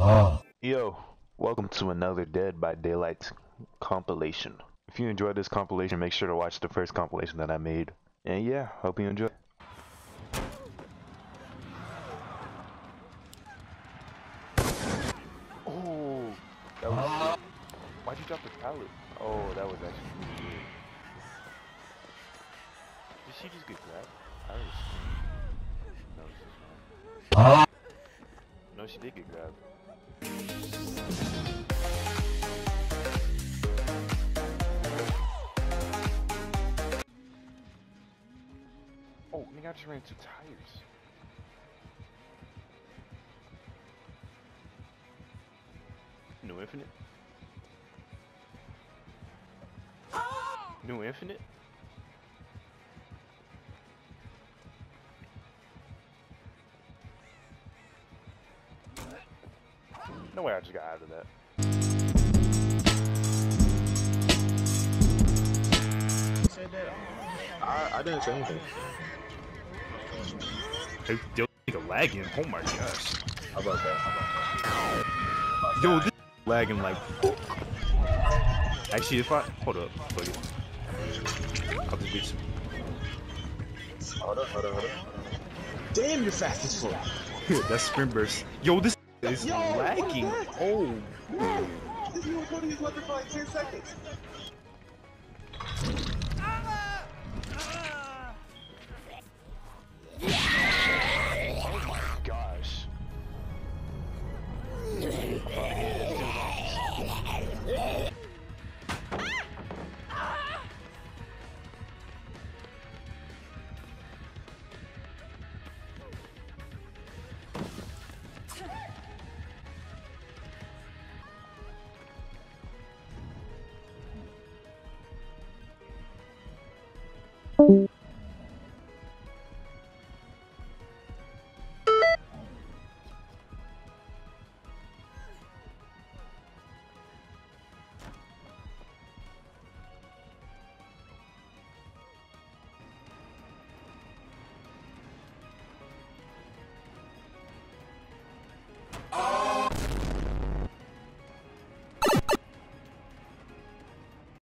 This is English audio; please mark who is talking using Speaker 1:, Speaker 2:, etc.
Speaker 1: Yo, welcome to another Dead by Daylight compilation. If you enjoyed this compilation, make sure to watch the first compilation that I made. And yeah, hope you enjoy. Oh, that was sick. Why'd you drop the pallet? Oh, that was actually really good. Did she just get grabbed? I heard a scream. No, she's not. No, she did get grabbed. Oh, nigga, I just ran 2 tires. New Infinite? New Infinite? No way I just got out of that.
Speaker 2: I didn't say anything.
Speaker 3: Hey, yo, nigga lagging. Oh my gosh.
Speaker 2: How about that?
Speaker 3: Yo, this lagging like. Actually, if I hold up, fuck it. I'll just beat some.
Speaker 2: Hold up. Damn, you're fast as fuck.
Speaker 3: That's sprint burst. Yo, this is lagging. Oh.
Speaker 2: This is what he's looking for like 10 seconds.